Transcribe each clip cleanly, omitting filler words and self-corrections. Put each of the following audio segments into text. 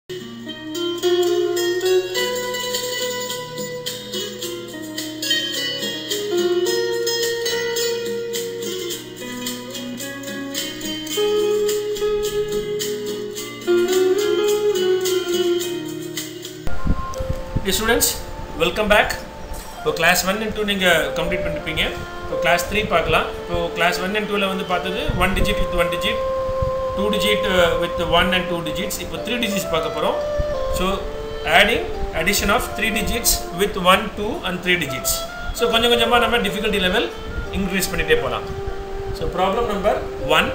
Dear students, welcome back. So class 1 and 2 நீங்க complete பண்ணிருப்பீங்க. So class 3 பார்க்கலாம். So class 1 and 2 ல வந்து பார்த்தது 1 digit with 1 digit, 2 digit with 1 and 2 digits. இப்போ 3 digits பார்க்க போறோம். So addition of 3 digits with 1, 2 and 3 digits. So கொஞ்சம் கொஞ்சமா நம்ம difficulty level increase பண்ணிட்டே போலாம். So problem number 1.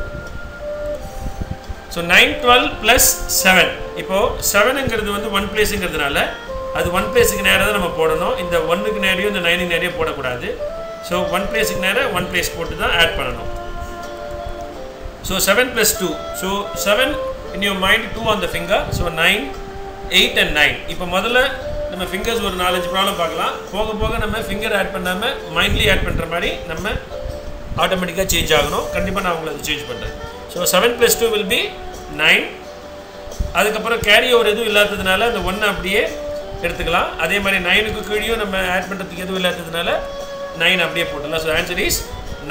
So 9, 12 plus 7. இப்போ 7ங்கிறது வந்து 1 placeங்கிறதுனால அது 1 பிளேஸ்க்கு நேரா தான் நம்ம போடணும். இந்த 1க்கு நேரா இந்த 9க்கு நேரா போட கூடாது. சோ 1 பிளேஸ்க்கு நேரா 1 பிளேஸ் போட்டு தான் ஆட் பண்ணனும். So 7 plus 2. So 7 in your mind 2 on the finger. So 9, 8 and 9. இப்போ முதல்ல நம்ம fingers ஒரு 4-5 ப்ராப்ளம் பார்க்கலாம். போக போக நம்ம finger ஆட் பண்ணாம மைண்ட்லி ஆட் பண்ற மாதிரி நம்ம ஆட்டோமேட்டிக்கா சேஞ்ச் ஆகணும். கண்டிப்பா நான் உங்களுக்கு சேஞ்ச் பண்றேன். So 7 plus 2 will be 9. அதுக்கு அப்புறம் கேரி ஓவர் எதுவும் இல்லாததுனால அந்த 1 அப்படியே எடுத்துக்கலாம். அதே மாதிரி 9க்கு கீழேயும் நம்ம ஆட் பண்றதுக்கு எதுவும் இல்லாததுனால 9 அப்படியே போடலாம். So answer is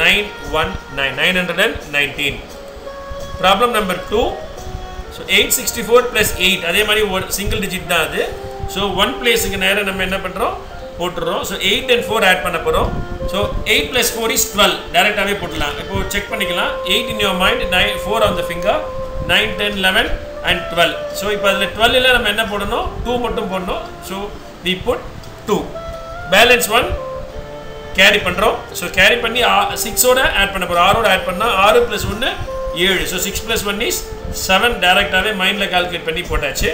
919 919. Problem number 2. So 864 plus 8 அதே மாதிரி ஒரு சிங்கிள் டிஜிட் தான் அது. So 1 பிளேஸ்க்கு நேரா நம்ம என்ன பண்றோம் போட்டுறோம். So 8 and 4 ஆட் பண்ண போறோம். So 8 plus 4 is 12 டைரக்டாவே போடலாம். இப்போ செக் பண்ணிக்கலாம். 8 in your mind, 4 on the finger, 9, 10, 11 and 12. So இப்போ அதுல 12 ல நம்ம என்ன போடணும் 2 மட்டும் போடணும். So we put 2. Balance 1 carry பண்றோம். So கேரி பண்ணி 6 ஓட ஆட் பண்ண போறோம். 6 ஓட ஆட் பண்ணா 6 plus 1 7. So 6 plus 1 is 7 டைரக்டாவே மைண்ட்ல கால்குலேட் பண்ணி போட்டாச்சு.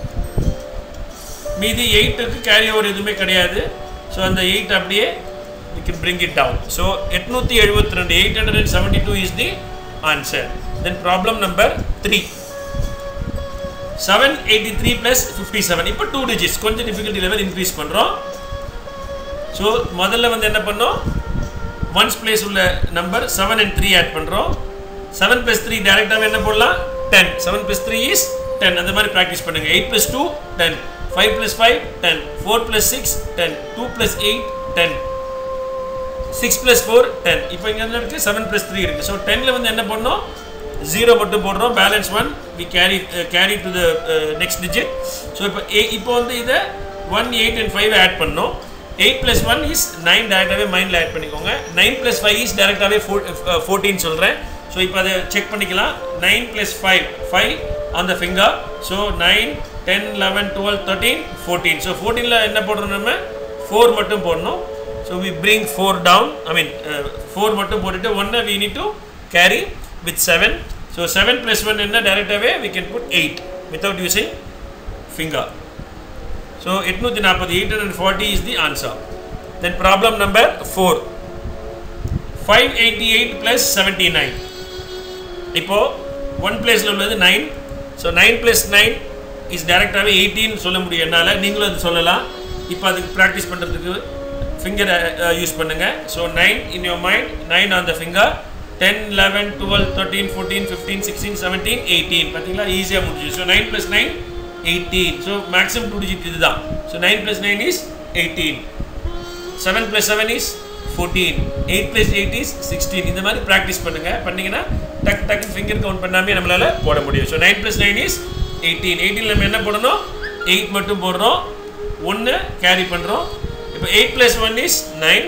மீதி 8க்கு கேரி ஓவர் எதுவுமே கிடையாது. So அந்த 8 அப்படியே we can bring it down. So 872 872 is the answer. Then problem number 3. 783 plus 57. இப்போ 2 digits கொஞ்சம் difficulty level increase பண்றோம். So முதல்ல வந்து என்ன பண்ணோம் 1's place உள்ள நம்பர் 7 and 3 ஆட் பண்றோம். 7 plus 3 டைரக்டாவே என்ன போடலாம் 10. 7 plus 3 is 10. அந்த மாதிரி பிராக்டீஸ் பண்ணுங்க. 8 plus 2 10. 5 plus 5 10. 4 plus 6 10. 2 plus 8 10. 6 plus 4 10. இப்போ இங்க என்ன இருக்கு 7 plus 3 இருக்கு. So 10 ல வந்து என்ன பண்ணோம் 0 மட்டும் போடுறோம். Balance 1 we carry to the next digit. So இப்போ வந்து இத 1, 8 and 5 ஆட் பண்ணோம். 8 plus 1 is 9 டைரக்டாவே மைண்ட்ல ஆட் பண்ணிக்கோங்க. 9 plus 5 is டைரக்டாவே 14 சொல்றேன். So இப்போ அத செக் பண்ணிக்கலாம். 9 plus 5 on the finger. So 9, 10, 11, 12, 13, 14. So 14 ல என்ன போடுறோம் நம்ம 4 மட்டும் போடணும். So we bring 4 down. 4 மட்டும் போட்டுட்டு 1 we need to carry with 7. So 7 plus 1 enna direct away we can put 8 without using finger. So 840 is the answer. Then problem number 4. 588 plus 79. இப்போ 1 place ல உள்ளது 9. So 9 plus 9 is direct away 18 சொல்ல முடியும் என்னால. நீங்களும் அது சொல்லலாம். இப்போ அதுக்கு பிராக்டீஸ் பண்றதுக்கு finger யூஸ் பண்ணுங்க. So 9 in your mind, 9 on the finger. 10, 11, 12, 13, 14, 15, 16, 17, 18. பாத்தீங்களா ஈஸியா முடிஞ்சு. So 9 plus 9 18. So maximum 2 digit இதுதான். So 9 plus 9 is 18. 7 plus 7 is 14. 8 plus 8 is 16. இந்த மாதிரி பிராக்டீஸ் பண்ணுங்க. பண்ணீங்கனா டக் டக் ஃபிங்கர் கவுண்ட் பண்ணாமே நம்மளால போட முடியும். So 9 plus 9 is 18. 18 ல நம்ம என்ன போடணும் 8 மட்டும் போடுறோம். 1 கேரி பண்றோம். இப்போ 8 plus 1 is 9.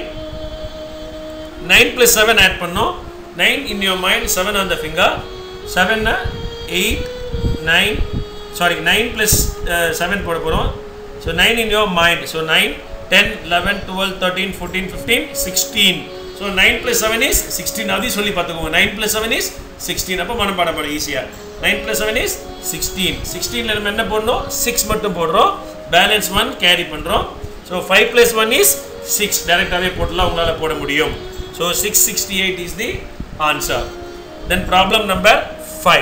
9 plus 7 ஆட் பண்ணோம். 9 in your mind, 7 on the finger. 7 na 8, 9 plus 7 போட போறோம். So 9 in your mind. So 9, 10, 11, 12, 13, 14, 15, 16. So 9 plus 7 is 16. அதையும் சொல்லி பார்த்துக்கோங்க. 9 plus 7 is 16. அப்போ மனப்பாடம் பண்ண ஈஸியா. 9 plus 7 is 16. 16 ல நம்ம என்ன போடணும் 6 மட்டும் போடுறோம். பேலன்ஸ் 1 கேரி பண்றோம். So 5 plus 1 is 6. டைரக்டாவே போடலாம் உங்களால போட முடியும். So 668 is the answer. Then problem number 5.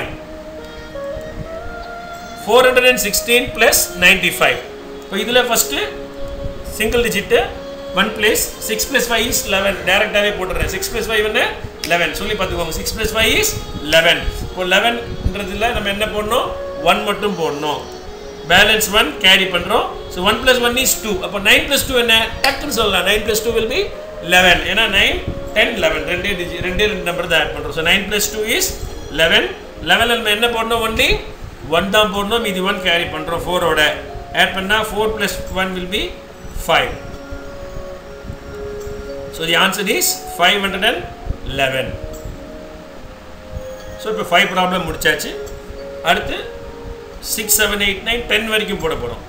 416 plus 95. இப்போ இதுல first single digit 1 place. 6 plus 5 is 11. டைரக்டாவே போடுறேன். 6 plus 5 என்ன 11 சொல்லி பார்த்துக்கோங்க. 6 plus 5 is 11. இப்போ 11ன்றதுல நம்ம என்ன போடணும் 1 மட்டும் போடணும். balance 1 carry பண்றோம். So 1 plus 1 is 2. அப்போ 9 plus 2 என்ன? டக்குன்னு சொல்லலாம். 9 plus 2 will be 11. ஏன்னா 9, 10, 11. ரெண்டே நம்பர் தான் ஆட் பண்றோம். So 9 plus 2 is 11. 11 நம்ம என்ன போடணும்? only 1 தான் போடணும். மீதி 1 கேரி பண்றோம் 4 ஓட. ஆட் பண்ணா 4 plus 1 will be 5. So the answer is 511. So இப்போ 5 ப்ராப்ளம் முடிச்சாச்சு. அடுத்து 6, 7, 8, 9, 10 வரைக்கும் போட போறோம்.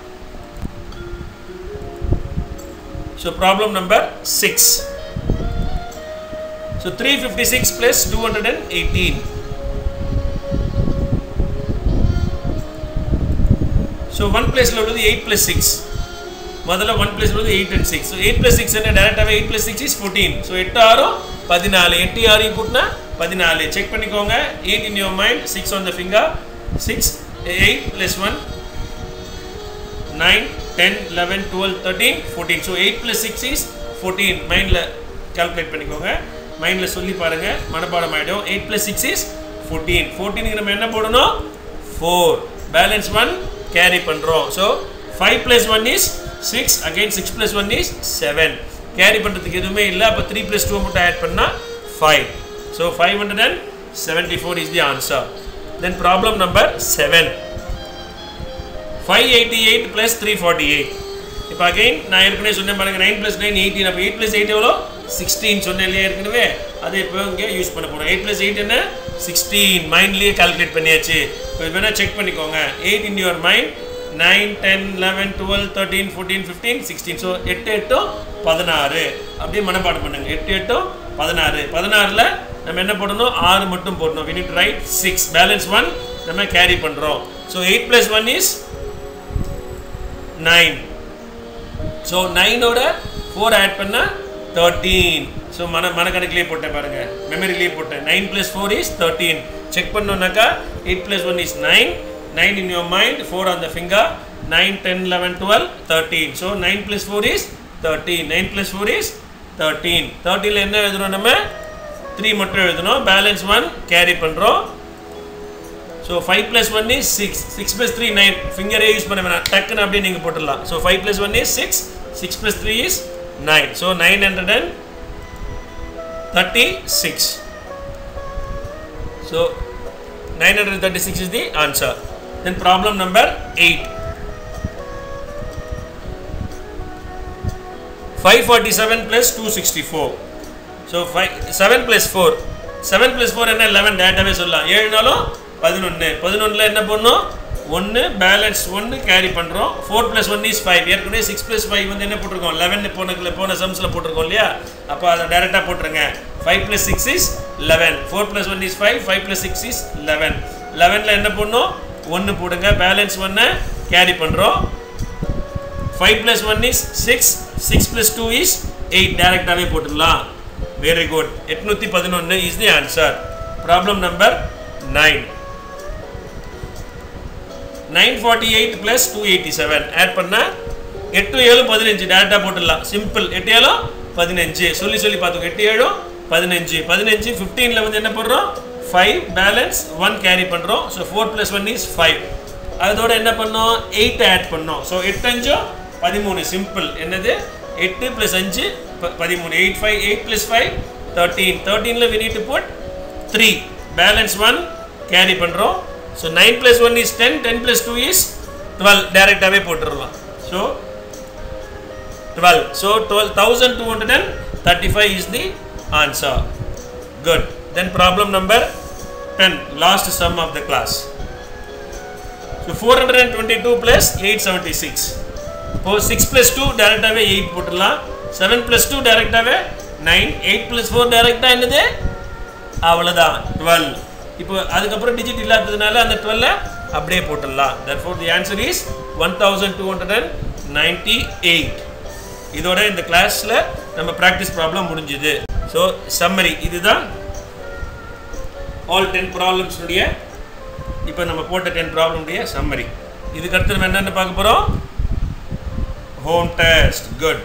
So problem number 6. So 356 plus 218. So 1 place ல உள்ளது 8 plus 6. முதல்ல 1 place ல உள்ளது 8 and 6. So 8 plus 6 என்ன? டைரக்டாவே 8 plus 6 is 14. So 8 ஆரும் 14. 8 ஆரையும் கூட்டினா 14. செக் பண்ணிக்கோங்க. 8 in your mind, 6 on the finger. 6, 8 plus 1, 9, 10, 11, 12, 13, 14. So 8 plus 6 is 14. மைண்டில் கால்குலேட் பண்ணிக்கோங்க. மைண்டில் சொல்லி பாருங்க, மனப்பாடம் ஆகிடும். 8 plus 6 is 14. 14க்கு நம்ம என்ன போடணும்? 4. பேலன்ஸ் 1 கேரி பண்ணுறோம். So 5 plus 1 is 6. Again 6 plus 1 is 7. Carry பண்ணுறதுக்கு எதுவுமே இல்லை. அப்போ 3 plus 2 மட்டும் ஆட் பண்ணால் 5. So 574 is the answer. Then problem number 7. 588 plus 348. இப்போ again நான் ஏற்கனவே சொன்னேன் பாருங்க, 9 plus 9 18. அப்போ 8 plus 8 எவ்வளோ? 16 சொன்னேன் இல்லையா ஏற்கனவே. அதை இப்போ இங்கே யூஸ் பண்ண போகிறோம். 8 plus 8 என்ன? 16. மைண்ட்லேயே கால்குலேட் பண்ணியாச்சு. இப்போ வேணால் செக் பண்ணிக்கோங்க. 8 in your mind. 9, 10, 11, 12, 13, 14, 15, 16. ஸோ 8, 8, 16. அப்படியே மனப்பாடம் பண்ணுங்க. 8, 8, 16. 16ல் நம்ம என்ன போடணும்? 6 மட்டும் போடணும். we need to write 6. Balance 1 நம்ம கேரி பண்ணுறோம். So 8 plus 1 is 9. ஸோ 9ஓட 4 ஆட் பண்ணால் 13. ஸோ மனக்கணக்கிலே போட்டேன் பாருங்க, மெமரிலேயே போட்டேன். 9 plus 4 is 13. செக் பண்ணோம்னாக்கா 8 plus 1 is 9. 9 in your mind, 4 on the finger. 9, 10, 11, 12, 13. So 9 plus 4 is 13. 9 plus 4 is 13. 13ல என்ன எழுதுறோம்? நம்ம 3 மட்டும் எழுதணும். பேலன்ஸ் 1 கேரி பண்ணுறோம். So 5 plus 1 is 6. 6 plus 3 9. ஃபிங்கரே யூஸ் பண்ண வேணாம், டக்குன்னு அப்படியே நீங்கள் போட்டுடலாம். So 5 plus 1 is 6. 6 plus 3 is 9. So 936. So 936 is the answer. Then problem number 8. 547 plus 264. So 7 plus 4. 7 plus 4 என்ன? 11. டேட்டாவே சொல்லலாம். 7 நாளும் 11. 11ல் என்ன பண்ணணும்? 1 பேலன்ஸ் 1 கேரி பண்ணுறோம். 4 plus 1 is 5. ஏற்கனவே 6 plus 5 வந்து என்ன போட்டிருக்கோம்? 11 போன சம்ஸில் போட்டிருக்கோம் இல்லையா? அப்போ அதை டைரெக்டாக போட்டுருங்க. 5 plus 6 is 11. 4 plus 1 is 5. 5 plus 6 is 11. 11ல் என்ன பண்ணணும்? 1 போடுங்க. பேலன்ஸ் 1 கேரி பண்ணுறோம். 5 plus 1 is 6. 6 plus 2 is 8. டைரெக்டாகவே போட்டுடலாம். Very good. 811 is the answer. Problem number 9. 948 plus 287. Add பண்ணா 8 7 15. டைரெக்டாக போட்டுடலாம். சிம்பிள். 8 7 15. சொல்லி பார்த்துக்கோ. 8 7 15. 15 15ல் வந்து என்ன போடுறோம்? 5 பேலன்ஸ் 1 கேரி பண்ணுறோம். So 4 plus 1 is 5. அதோட என்ன பண்ணோம்? 8 ஆட் பண்ணோம். ஸோ 8 5 13. சிம்பிள். என்னது? 8 plus 5 13. 8 plus 5 13. 13ல் we need to put 3. Balance 1 carry பண்ணுறோம். So 9 plus 1 is 10. 10 plus 2 is 12. டைரெக்டாகவே போட்டுடலாம். So 12. So 12,235 is the answer. Good. Then problem number 10. Last sum of the class. So 422 plus 876. இப்போ 6 plus 2 டைரெக்டாகவே 8 போட்டுடலாம். 7 plus 2 டைரெக்டாகவே 9. 8 plus 4 டைரெக்டாக என்னது? அவ்வளோதான், 12. இப்போ அதுக்கப்புறம் டிஜிட் இல்லாததுனால அந்த 12 அப்படியே போட்டுடலாம். Therefore the answer is 1298. இதோட இந்த கிளாஸில் நம்ம ப்ராக்டிஸ் ப்ராப்ளம் முடிஞ்சுது. ஸோ சம்மரி இதுதான். ஆல் 10 ப்ராப்ளம்ஸுடைய இப்போ நம்ம போட்ட 10 ப்ராப்ளமுடைய சம்மரி. இதுக்கடுத்து நம்ம என்னென்ன பார்க்க போகிறோம்? Home test. Good.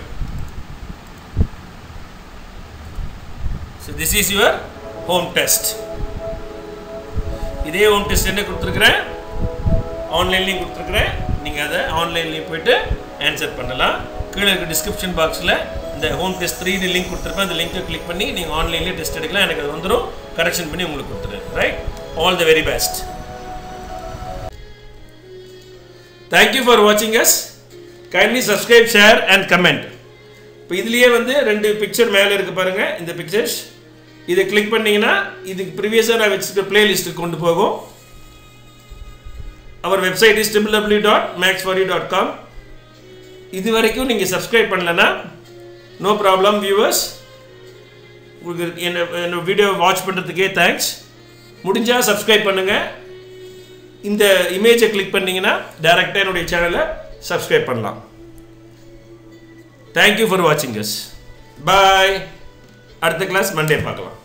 So this is your home test. இதே ஹோம் டெஸ்ட் என்ன கொடுத்துருக்குறேன்? ஆன்லைன்லேயும் கொடுத்துருக்குறேன், நீங்கள் அதை ஆன்லைன்லேயும் போய்ட்டு ஆன்சர் பண்ணலாம். கீழே இருக்க டிஸ்கிரிப்ஷன் பாக்ஸில் இந்த ஹோம் டெஸ்ட் 3D லிங்க் கொடுத்துருப்பேன். அந்த லிங்கை கிளிக் பண்ணி நீங்கள் ஆன்லைன்லேயே டெஸ்ட் எடுக்கலாம். எனக்கு அது வந்துடும், கரெக்ஷன் பண்ணி உங்களுக்கு கொடுத்துருவேன். Right, all the very best. Thank you for வாட்சிங் us. Kindly subscribe, share and comment. இப்போ இதுலேயே வந்து 2 பிக்சர் மேலே இருக்குது பாருங்கள், இந்த பிக்சர்ஸ். இதை கிளிக் பண்ணிங்கன்னா இதுக்கு ப்ரீவியஸாக நான் வச்சுருக்க பிளேலிஸ்ட்டுக்கு கொண்டு போகும். அவர் வெப்சைட் இஸ் www.maxforyou.com. இது வரைக்கும் நீங்கள் சப்ஸ்கிரைப் பண்ணலன்னா நோ ப்ராப்ளம் வியூவர்ஸ். உங்களுக்கு என்ன வீடியோ வாட்ச் பண்ணுறதுக்கே தேங்க்ஸ். முடிஞ்சால் சப்ஸ்கிரைப் பண்ணுங்கள். இந்த இமேஜை கிளிக் பண்ணிங்கன்னா டைரெக்டாக என்னுடைய சேனலை சப்ஸ்கிரைப் பண்ணலாம். தேங்க்யூ ஃபார் வாட்சிங் அஸ். பாய். அடுத்த கிளாஸ் மண்டே பார்க்கலாம்.